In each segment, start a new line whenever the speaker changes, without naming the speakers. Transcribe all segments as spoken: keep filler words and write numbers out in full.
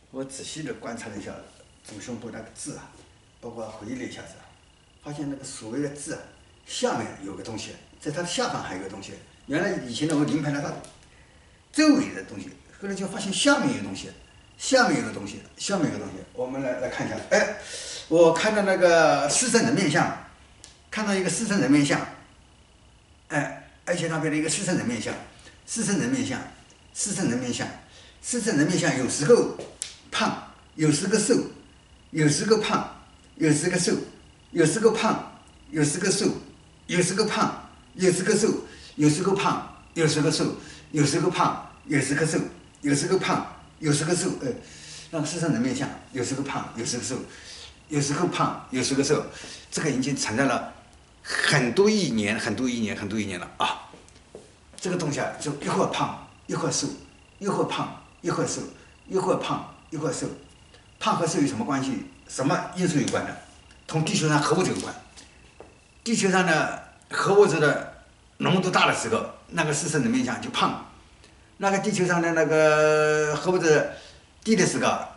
我仔细的观察了一下左胸部那个字啊，包括回忆了一下子，发现那个所谓的字啊，下面有个东西，在它的下方还有个东西。原来以前呢，我临盘了它周围的东西，后来就发现下面有东西，下面有个东西，下面有个东西。我们来来看一下，哎，我看到那个狮身人面像，看到一个狮身人面像，哎，而且那边的一个狮身人面像，狮身人面像，狮身人面像，狮身人面像，有时候胖，有时候瘦，有时候胖，有时候瘦，有时候胖，有时候瘦，有时候胖，有时候瘦，有时候胖，有时候瘦，有时候胖，有时候瘦，有时候胖，有时候瘦，呃，那个狮身人面像，有时候胖，有时候瘦，有时候胖，有时候瘦，这个已经存在了很多亿年，很多亿年，很多亿年了啊！这个东西啊，就一会儿胖，一会儿瘦，一会儿胖，一会儿瘦，一会儿胖，一会儿瘦。胖和瘦有什么关系？什么因素有关的？同地球上核物质有关。地球上的核物质的浓度大的时候，那个狮身人面像就胖；那个地球上的那个核物质低的时候，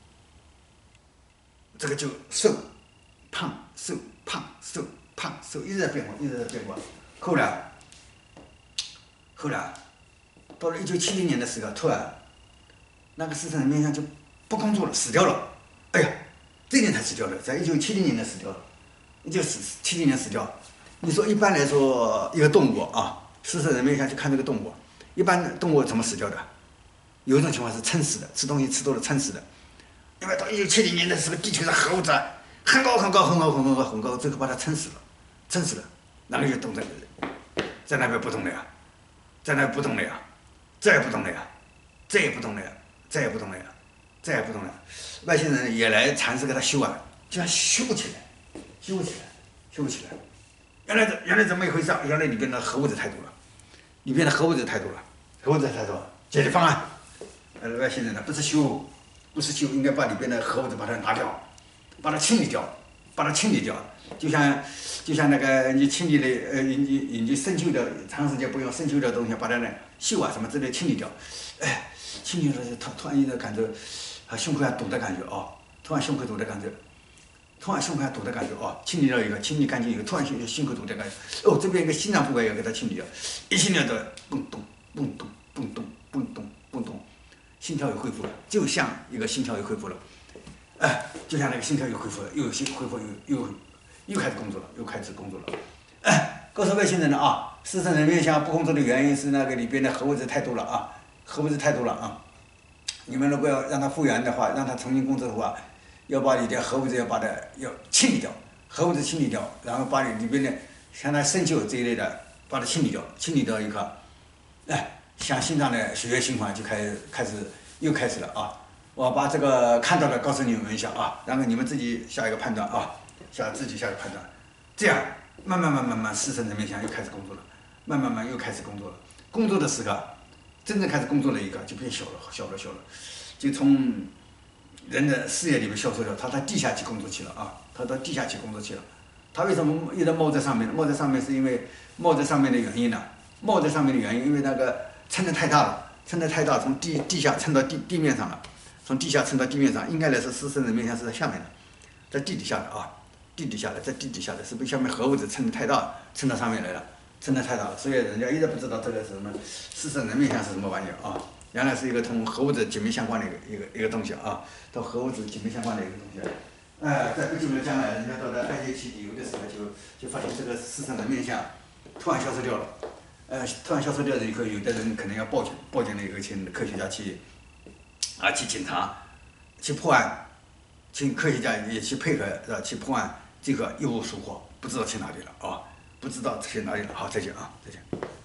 这个就瘦、胖、瘦、胖、瘦、胖、瘦，一直在变化，一直在变化。后来，后来到了一九七零年的时候，突然那个狮身人面像就不工作了，死掉了。哎呀，这年才死掉的，在一九七零年的死掉了，一九七零年死掉。你说一般来说，一个动物啊，狮身人面像去看这个动物，一般动物怎么死掉的？有一种情况是撑死的，吃东西吃多了撑死的。因为到一九七零年的时候，地球上核物质很高很高很高很高很高，最后把它撑死了，撑死了，然后就冻在在那边不动了呀，在那边不动了呀，再也不动了呀，再也不动了呀，再也不动了呀，再也不动了。外星人也来尝试给他修啊，竟然修不起来，修不起来，修不起来。原来原来怎么一回事？原来里边的核物质太多了，里边的核物质太多了，核物质太多了。解决方案，呃，外星人呢不是修。不是就应该把里边的核物质把它拿掉，把它清理掉，把它清理掉，就像就像那个你清理的呃你你你生锈的长时间不用生锈的东西，把它呢锈啊什么之类清理掉，哎，清理了突突然一个感觉，啊胸口还堵的感觉哦，突然胸口堵的感觉，突然胸口还堵的感觉哦，清理了一个清理干净以后，突然胸胸口堵的感觉，哦这边一个心脏部位要给它清理掉，一清理掉蹦咚蹦咚蹦咚蹦咚蹦咚。心跳又恢复了，就像一个心跳又恢复了，哎，就像那个心跳又恢复了，又心恢复又又又开始工作了，又开始工作了，哎，告诉外星人了啊，狮身人面像不工作的原因是那个里边的核物质太多了啊，核物质太多了啊，你们如果要让它复原的话，让它重新工作的话，要把里边核物质要把它要清理掉，核物质清理掉，然后把里边的像那生锈这一类的把它清理掉，清理掉以后，哎。像心脏的血液循环就开始开始又开始了啊！我把这个看到的告诉你们一下啊，然后你们自己下一个判断啊，下自己下一个判断，这样慢慢慢慢慢，狮身人面像又开始工作了，慢慢慢又开始工作了。工作的时候，真正开始工作的一个就变小了，小了小了，就从人的视野里面消失掉，他到地下去工作去了啊，他到地下去工作去了。他为什么一直冒在上面呢？冒在上面是因为冒在上面的原因呢？冒在上面的原因，因为那个。撑得太大了，撑得太大，从地地下撑到地地面上了，从地下撑到地面上，应该来说狮身人面像是在下面的，在地底下的啊，地底下的，在地底下的，是被下面核物质撑得太大，撑到上面来了，撑得太大了，所以人家一直不知道这个是什么狮身人面像是什么玩意儿啊，原来是一个同核物质紧密相关的一个一个一个东西啊，同核物质紧密相关的一个东西。哎，在不久的将来，人家到了埃及去旅游的时候，就就发现这个狮身人面像突然消失掉了。呃，突然消失掉了以后，有的人可能要报警，报警了以后请科学家去，啊，去警察，去破案，请科学家也去配合，是吧？去破案，这个一无所获，不知道去哪里了啊，不知道去哪里了。好，再见啊，再见。